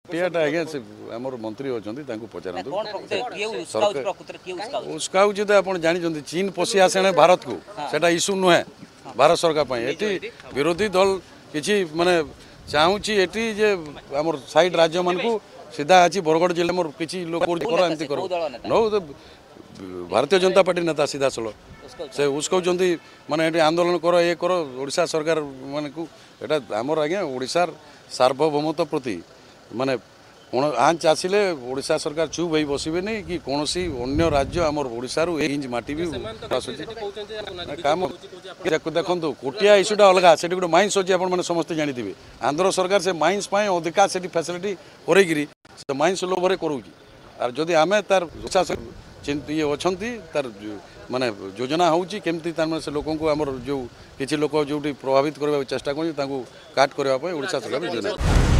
कटियाटा आज्ञा से आमर मंत्री अच्छा पचार उस्काऊ तो आप जानते चीन पशि आसे भारत को सेटा इश्यू नुहे भारत सरकार ये विरोधी दल किसी माने चाहूँगी ये जे आम साइड राज्य मान को सीधा अच्छी बरगढ़ जिले मोर किसी लोक एमती करो नो भारतीय जनता पार्टी नेता सीधा सलो से उसको माने आंदोलन करो ये करो ओडिशा सरकार मान को आमर आज्ञा ओडिशार सार्वभौमत्व प्रति माने आंच आसिले ओडिशा सरकार चुप हो बसबे नहीं कि कौन अन्य राज्य आमर ओडिशारू 1 इंच माटी भी काम देखो कोटिया इश्यूटा अलग से गोटे माइन्स अच्छी आप समस्त जानी आंध्र सरकार से माइन्स अधिका से फैसिलिटी कर माइन्स लोभर करूँ आर जदि आम तार ये अच्छा तार माने योजना होची केमती से लोक आमर जो किसी लोक जो प्रभावित करने चेष्टा कर काट करने ओडिशा सरकार योजना